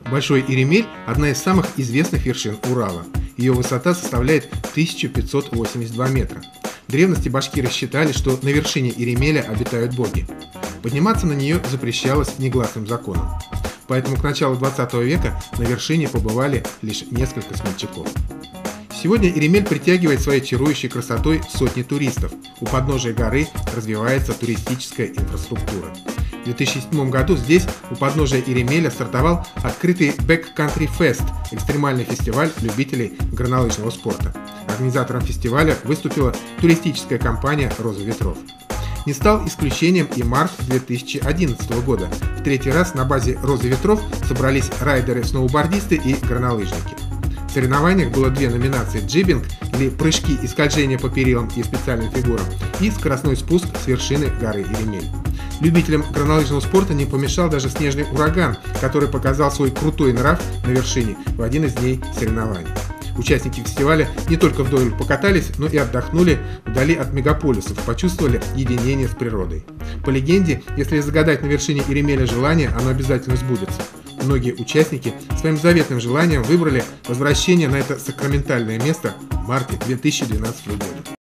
Большой Иремель – одна из самых известных вершин Урала. Ее высота составляет 1582 метра. В древности башкиры считали, что на вершине Иремеля обитают боги. Подниматься на нее запрещалось негласным законом. Поэтому к началу 20 века на вершине побывали лишь несколько смельчаков. Сегодня Иремель притягивает своей чарующей красотой сотни туристов. У подножия горы развивается туристическая инфраструктура. В 2007 году здесь, у подножия Иремеля, стартовал открытый Backcountry Fest – экстремальный фестиваль любителей горнолыжного спорта. Организатором фестиваля выступила туристическая компания «Роза ветров». Не стал исключением и март 2011 года. В третий раз на базе «Розы ветров» собрались райдеры-сноубордисты и горнолыжники. В соревнованиях было две номинации – джибинг или прыжки и скольжение по перилам и специальным фигурам и скоростной спуск с вершины горы Иремель. Любителям горнолыжного спорта не помешал даже снежный ураган, который показал свой крутой нрав на вершине в один из дней соревнований. Участники фестиваля не только вдоволь покатались, но и отдохнули вдали от мегаполисов, почувствовали единение с природой. По легенде, если загадать на вершине Иремеля желание, оно обязательно сбудется. Многие участники своим заветным желанием выбрали возвращение на это сакраментальное место в марте 2012 года.